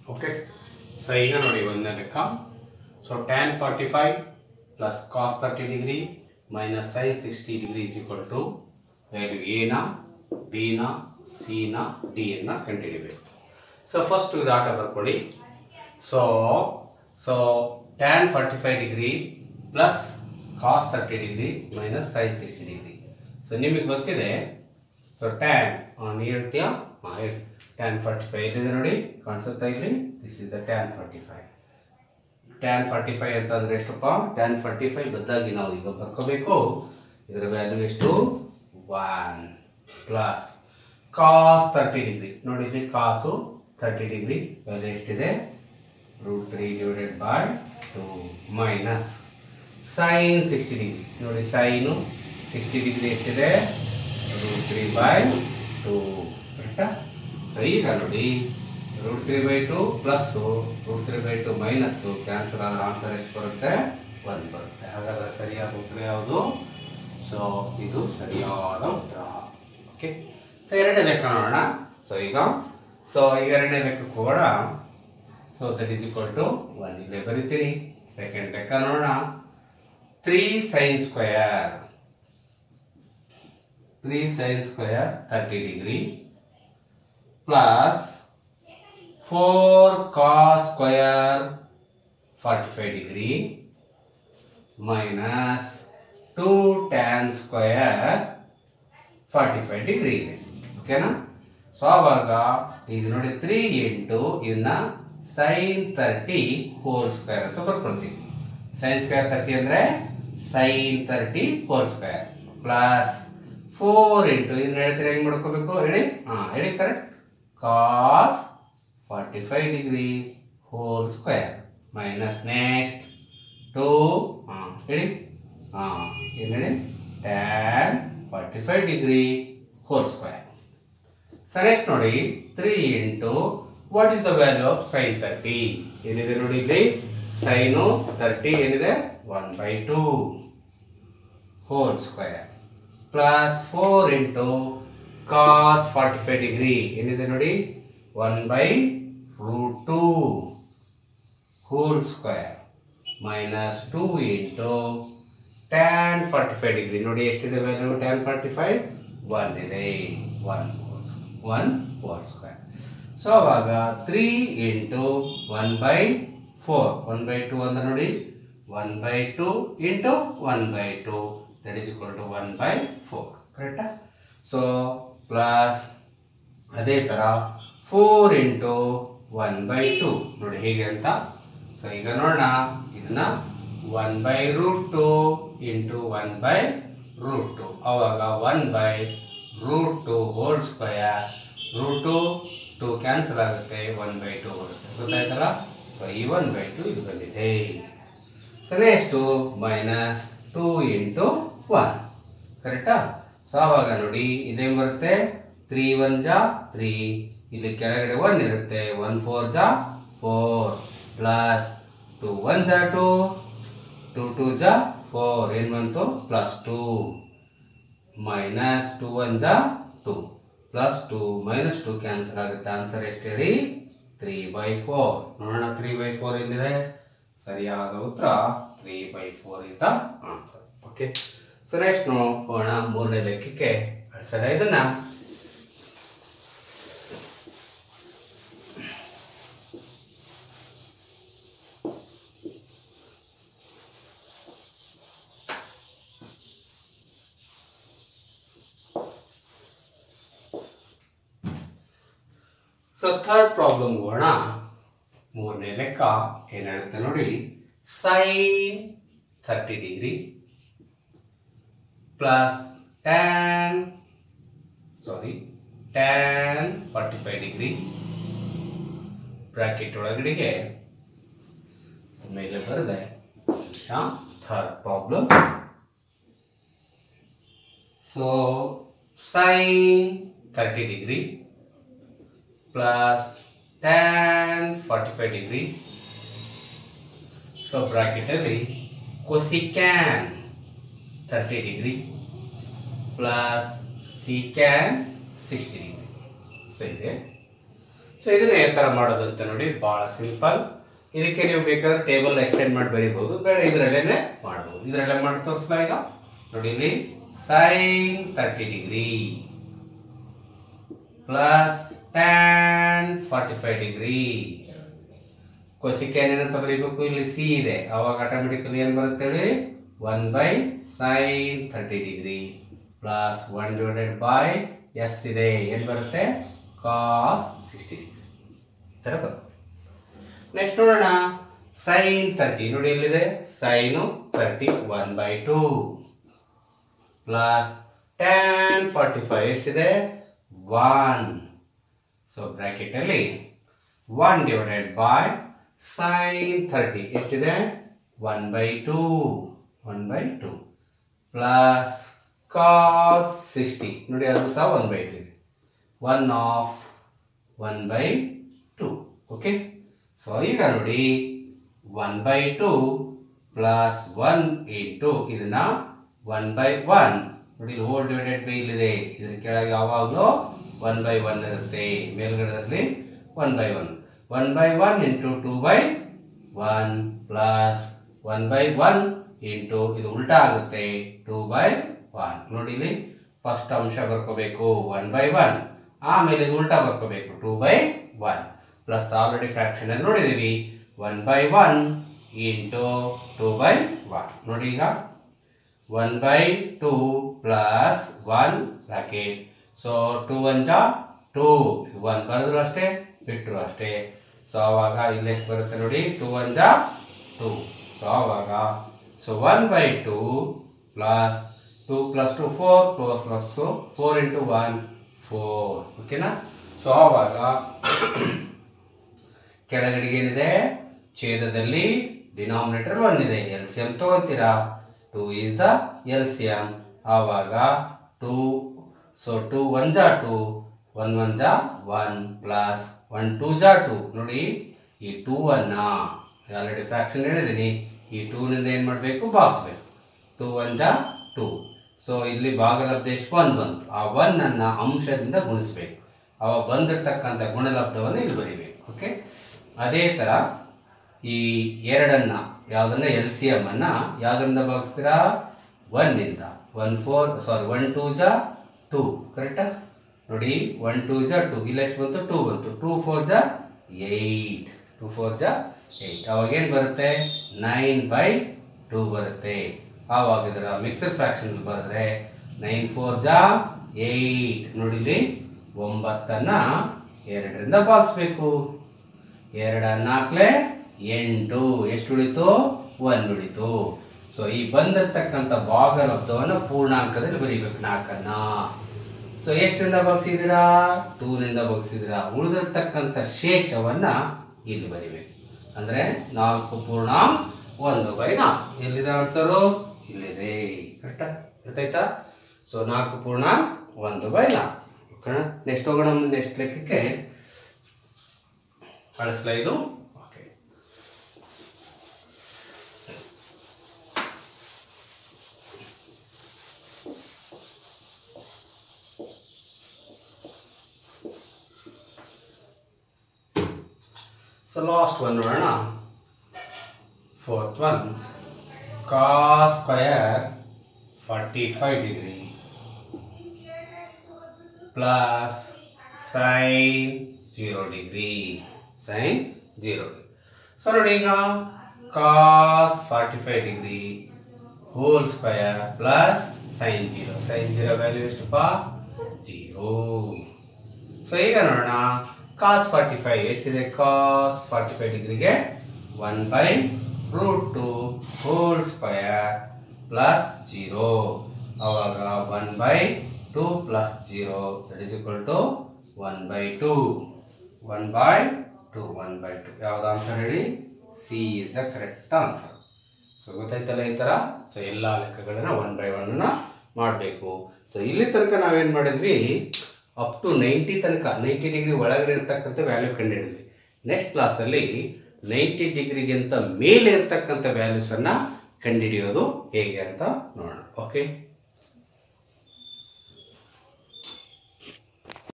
Okay. So ಈಗ ನೋಡಿ ಒಂದನೇ ಲೆಕ್ಕ. So tan 45 plus cos 30 degree minus sin 60 degree is equal to value ಎನ, ಬಿನ, ಸಿನ, ಡಿ ನ ಕಂಡುಹಿಡಿಯಬೇಕು. ಸೊ ಫಸ್ಟ್ ಇದು ಆಟ ಬರ್ಕೊಳ್ಳಿ. So tan 45 degree plus cos 30 degree minus sin 60 degree. So ನಿಮಗೆ ಗೊತ್ತಿದೆ. ಸೊ tan ನೀ ಹೇಳ್ತೀಯಾ? ಹೇಳಿ. tan 45 ಇಲ್ಲಿದೆ ನೋಡಿ, ಕಾಣಿಸುತ್ತಾ ಇಲ್ಲಿ? This is the tan 45. tan 45 ಅಂತಂದ್ರೆ ಎಷ್ಟಪ್ಪ? tan 45 ಬದಲಾಗಿ ನಾವು ಈಗ ಬರ್ಕೋಬೇಕು. ಇದರ ವ್ಯಾಲ್ಯೂ ಎಷ್ಟು? 1 ಪ್ಲಸ್ cos 30 ಡಿಗ್ರಿ. ನೋಡಿ ಇಲ್ಲಿ cos 30 ಡಿಗ್ರಿ ವ್ಯಾಲ್ಯೂ ಎಷ್ಟಿದೆ? √3 divided by 2 minus sin 60 degree. ನೋಡಿ sin 60 ಡಿಗ್ರಿ ಎಷ್ಟಿದೆ? √3 ಬೈ 2. ಕರೆಕ್ಟಾ? ಸೊ ಈಗ ನೋಡಿ √3 by 2 plus √3 by 2 minus cancel ಆದ್ರೆ ಆನ್ಸರ್ ಎಷ್ಟು ಬರುತ್ತೆ? 1 ಬರುತ್ತೆ. ಹಾಗಾದ್ರೆ ಸರಿಯಾದ ಉತ್ತರ ಯಾವುದು? ಸೊ ಇದು ಸರಿಯಾದ ಉತ್ತರ. ಓಕೆ. ಸೊ ಎರಡನೇ ಲೆಕ್ಕ ನೋಡೋಣ. ಸೊ ಈಗ ಎರಡನೇ ಲೆಕ್ಕಕ್ಕೆ ಹೋಗೋಣ. So that is equal to 1 ಇಲ್ಲೇ ಬರೀತೀನಿ. ಸೆಕೆಂಡ್ ಲೆಕ್ಕ ನೋಡೋಣ. 3 sin square 30 degree plus 4 cos square 45 degree minus 2 tan square 45 degree ಇದೆ. ಓಕೆನಾ? ಸೊ ಆವಾಗ ಇದು ನೋಡಿ 3 ಇಂಟು ಇದನ್ನ sin 30 ಹೋಲ್ ಸ್ಕ್ವೇರ್ ಅಂತ ಬರ್ಕೊಳ್ತೀವಿ. sin ಸ್ಕ್ವೇರ್ 30 ಅಂದ್ರೆ sin 30 whole square plus 4 into ಇದನ್ನ ಹೇಳ್ತೀರಾ, ಹೆಂಗ್ ಮಾಡ್ಕೋಬೇಕು ಹೇಳಿ? ಹೇಳಿ correct. cos 45 degree whole square minus next 2 ಹೇಳಿ ಏನು ಹೇಳಿ? tan 45 degree whole square. Sir ಎಷ್ಟು ನೋಡಿ 3 into what is the value of sin 30? ಏನಿದೆ ನೋಡಿ ಇಲ್ಲಿ? sin 30 ಏನಿದೆ? 1/2 whole square plus 4 into cos 45 degree ಏನಿದೆ ನೋಡಿ? 1/√2 whole square minus 2 into tan 45 degree ನೋಡಿ ಎಷ್ಟಿದೆ ವ್ಯಾಲ್ಯೂ? tan 45 1 ಇದೆ. 1 ಹೋಲ್ ಸ್ಕ್ವೇರ್. ಸೊ ಅವಾಗ 3 ಇಂಟು 1/4 1/2 ಅಂದ್ರೆ ನೋಡಿ 1/2 into 1/2 that is equal to 1/4. ಕರೆಕ್ಟಾ? ಸೊ ಪ್ಲಸ್ ಅದೇ ತರ 4 ಇಂಟು 1/2 ನೋಡಿ ಹೇಗೆ ಅಂತ. ಸೊ ಈಗ ನೋಡೋಣ ಇದನ್ನ 1/√2 ಇಂಟು 1/√2 ಅವಾಗ 1/√2 ಹೋಲ್ ಸ್ಕ್ವೇರ್ √2 ಕ್ಯಾನ್ಸಲ್ ಆಗುತ್ತೆ, 1/2 ಬರುತ್ತೆ. ಗೊತ್ತಾಯ್ತಲ್ಲ? ಸೊ ಈ 1/2 ಇದು ಬಂದಿದೆ. ಸರಿ ಎಷ್ಟು? Minus 2 into 1. ಕರೆಕ್ಟಾ? ಸೊ ಆವಾಗ ನೋಡಿ ಇದೇನು ಬರುತ್ತೆ? 3 1 ಜಾ 3, ಇಲ್ಲಿ ಕೆಳಗಡೆ 1 ಇರುತ್ತೆ. 1 4 ಜಾ 4 ಪ್ಲಸ್ 2 1 ಜಾ 2, 2 2 ಜಾ 4 ಏನು ಬಂತು? ಪ್ಲಸ್ 2 ಮೈನಸ್ 2 1 ಜಾ 2 ಪ್ಲಸ್ 2 ಮೈನಸ್ 2 ಕ್ಯಾನ್ಸಲ್ ಆಗುತ್ತೆ. ಆನ್ಸರ್ ಎಷ್ಟು ಹೇಳಿ? 3/4. ನೋಡೋಣ 3/4 ಎಲ್ಲಿದೆ? ಸರಿಯಾದ ಉತ್ತರ 3/4 is the answer. Okay. So next ನೋಡೋಣ ಮೂರನೇ ಲೆಕ್ಕಕ್ಕೆ. ಸರ ಇದನ್ನ ಸೊ ಥರ್ಡ್ ಪ್ರಾಬ್ಲಮ್ ಹೋಗೋಣ. ಮೂರನೇ ಲೆಕ್ಕ ಏನ್ ಹೇಳುತ್ತೆ ನೋಡಿ? sin 30 degree plus tan 45 degree bracket ಒಳಗಡೆಗೆ ಮೇಲೆ ಬರದೆ third problem. So sin 30 degree plus tan 45 degree. So bracket ಅಲ್ಲಿ cosecant 30 degree plus secant 60 degree. So ಇದೆ. ಸೊ ಇದನ್ನ ಯಾವ ಥರ ಮಾಡೋದು ಅಂತ ನೋಡಿ, ಭಾಳ ಸಿಂಪಲ್. ಇದಕ್ಕೆ ನೀವು ಬೇಕಾದ್ರೆ ಟೇಬಲ್ ಎಕ್ಸ್ಟೆಂಡ್ ಮಾಡಿ ಬರೀಬಹುದು, ಬೇಡ ಇದರಲ್ಲೇ ಮಾಡ್ಬೋದು. ಇದರಲ್ಲೇ ಮಾಡಿ ತೋರಿಸ್ಲಾ ಈಗ ನೋಡಿ. ಇಲ್ಲಿ sin 30 degree plus tan 45 degree. Cosecant ಏನಂತ ಬರೀಬೇಕು, ಇಲ್ಲಿ ಸಿ ಇದೆ, ಅವಾಗ ಆಟೋಮೆಟಿಕಲಿ ಏನು ಬರುತ್ತೆ ಹೇಳಿ, 1/sin 30 ಡಿಗ್ರಿ ಪ್ಲಸ್ 1/s ಇದೆ, ಏನು ಬರುತ್ತೆ cos 60 ಡಿಗ್ರಿ. ಈ ಥರ ಬರುತ್ತೆ. ನೆಕ್ಸ್ಟ್ ನೋಡೋಣ, sin 30 ನೋಡಿ ಎಲ್ಲಿದೆ, sin 30 1/2 ಪ್ಲಸ್ tan 45 ಎಷ್ಟಿದೆ 1. ಸೊ ಬ್ರಾಕೆಟ್ ಅಲ್ಲಿ 1/sin 30 ಎಷ್ಟಿದೆ 1/2 ಪ್ಲಸ್ cos 60 ನೋಡಿ ಅದು ಸಹ 1/2 1/2. ಓಕೆ, ಸೊ ಈಗ ನೋಡಿ 1/2 ಪ್ಲಸ್ 1 ಇಂಟು ಇದನ್ನ 1/1 ನೋಡಿ, ಹೋಲ್ ಡಿವೈಡೆಡ್ ಬೈ ಇಲ್ಲಿದೆ, ಇದ್ರ ಕೆಳಗೆ ಯಾವಾಗಲೂ 1/1 ಇರುತ್ತೆ, ಮೇಲ್ಗಡೆದಲ್ಲಿ 1/1. 1/1 ಇಂಟು 2/1 ಪ್ಲಸ್ 1/1 ಇಂಟು ಇದು ಉಲ್ಟಾ ಆಗುತ್ತೆ 2/1. ನೋಡಿ ಇಲ್ಲಿ ಫಸ್ಟ್ ಅಂಶ ಬರ್ಕೋಬೇಕು 1/1, ಆಮೇಲೆ ಇದು ಉಲ್ಟಾ ಬರ್ಕೋಬೇಕು 2/1 ಪ್ಲಸ್ ಆಲ್ರೆಡಿ ಫ್ರಾಕ್ಷನ್ ಅಲ್ಲಿ ನೋಡಿದೀವಿ 1/1 ಇಂಟು 2/1. ನೋಡಿ ಈಗ 1/2 ಪ್ಲಸ್ 1 ಬ್ರಾಕೆಟ್. ಸೊ 2 1 2, 1 ಬರೆದ್ರು ಅಷ್ಟೇ ಬಿಟ್ಟರು ಅಷ್ಟೇ. ಸೊ ಅವಾಗ ಇಲ್ಲಿ ಎಷ್ಟು ಬರುತ್ತೆ ನೋಡಿ, 2 1 2. ಸೊ ಅವಾಗ 1/2 ಪ್ಲಸ್ 2 ಪ್ಲಸ್ 2 4 ಪ್ಲಸ್ 4 ಇಂಟು 1 4. ಓಕೆನಾ. ಸೊ ಅವಾಗ ಕೆಳಗಡೆಗೆ ಏನಿದೆ, ಛೇದದಲ್ಲಿ ಡಿನಾಮಿನೇಟರ್ 1 ಇದೆ, LCM ತಗೊಂತೀರಾ, 2 is the LCM. ಆವಾಗ 2, ಸೊ 2 1 2, 1 1 1 ಪ್ಲಸ್ 1 2 2. ನೋಡಿ ಈ 2 ಅನ್ನ ಆಲ್ರೆಡಿ ಫ್ರಾಕ್ಷನ್ ಹೇಳಿದ್ದೀನಿ, ಈ 2 ನಿಂದ ಏನು ಮಾಡಬೇಕು, ಭಾಗಿಸ್ಬೇಕು. 2 1 2. ಸೊ ಇಲ್ಲಿ ಭಾಗಲಬ್ಧ ಎಷ್ಟು 1 ಬಂತು, ಆ 1 ಅನ್ನ ಅಂಶದಿಂದ ಗುಣಿಸ್ಬೇಕು, ಅವಾಗ ಬಂದಿರತಕ್ಕಂಥ ಗುಣಲಬ್ಧವನ್ನು ಇಲ್ಲಿ ಬರೀಬೇಕು. ಓಕೆ, ಅದೇ ಥರ ಈ ಎರಡನ್ನ ಯಾವುದನ್ನ LCM ಅನ್ನ ಯಾವುದರಿಂದ ಭಾಗಿಸ್ತೀರಾ, 1 ನಿಂದ. 1 2 2 ಕರೆಕ್ಟಾ. ನೋಡಿ 1 2 2, ಇಲ್ಲಿ ಎಷ್ಟು ಬಂತು 2 ಬಂತು, 2 4 8, 2 4 8. ಅವಾಗ ಏನು ಬರುತ್ತೆ 9/2 ಬರುತ್ತೆ. ಆವಾಗ ಇದರ ಮಿಕ್ಸರ್ ಫ್ರಾಕ್ಷನ್ ಬರೆದ್ರೆ 9 4 8. ನೋಡಿ ಇಲ್ಲಿ 9ಅನ್ನ 2ರಿಂದ ಭಾಗಿಸ್ಬೇಕು, 2 4 8, ಎಷ್ಟು ಉಳಿತು 1 ಉಳಿತು. ಸೊ ಈ ಬಂದಿರತಕ್ಕಂಥ ಭಾಗಲಬ್ಧವನ್ನು ಪೂರ್ಣಾಂಕದಲ್ಲಿ ಬರೀಬೇಕು 4ಅನ್ನ. ಸೊ ಎಷ್ಟರಿಂದ ಭಾಗಿಸಿದಿರಾ, 2 ನಿಂದ ಭಾಗಿಸಿದಿರಾ, ಉಳಿದಿರ್ತಕ್ಕಂಥ ಶೇಷವನ್ನ ಇಲ್ಲಿ ಬರೀಬೇಕು. ಅಂದ್ರೆ 4/1/4. ಎಲ್ಲಿದೆ ಆನ್ಸರು, ಇಲ್ಲಿದೆ. ಕರೆಕ್ಟಾ, ಗೊತ್ತಾಯ್ತಾ. ಸೊ 4/1/4. ನೆಕ್ಸ್ಟ್ ಹೋಗೋಣ, ನೆಕ್ಸ್ಟ್ ಲೆಕ್ಕಕ್ಕೆ ಕಳಿಸ್ಲಾ ಇದು. So last one ನೋಡೋಣ, fourth one, cos square 45 degree plus sin 0 degree, sin 0. So ನೋಡಿ ಈಗ cos 45 degree whole square plus sin 0. sin 0 value ಎಷ್ಟಪ್ಪ 0. ಸೊ ಈಗ ನೋಡೋಣ, cos 45 ಎಷ್ಟಿದೆ, cos 45 ಡಿಗ್ರಿಗೆ 1/√2 whole square plus 0. ಅವಾಗ 1/2 plus 0 that is equal to 1/2. 1/2 ಯಾವ್ದು ಆನ್ಸರ್ ಹೇಳಿ, C is the correct answer. So ಗೊತ್ತಾಯ್ತಲ್ಲ ಈ ತರ. ಸೊ ಎಲ್ಲ ಲೆಕ್ಕಗಳನ್ನ 1/1 ಮಾಡಬೇಕು. ಸೊ ಇಲ್ಲಿ ತನಕ ನಾವೇನ್ ಮಾಡಿದ್ವಿ, ಅಪ್ ಟು 90 ತನಕ 90 ಡಿಗ್ರಿ ಒಳಗಡೆ ಇರ್ತಕ್ಕಂಥ ವ್ಯಾಲ್ಯೂ ಕಂಡುಹಿಡಿದ್ವಿ. ನೆಕ್ಸ್ಟ್ ಕ್ಲಾಸಲ್ಲಿ 90 ಡಿಗ್ರಿಗಿಂತ ಮೇಲೆ ಇರ್ತಕ್ಕಂಥ ವ್ಯಾಲ್ಯೂಸನ್ನು ಕಂಡುಹಿಡಿಯೋದು ಹೇಗೆ ಅಂತ ನೋಡೋಣ. ಓಕೆ.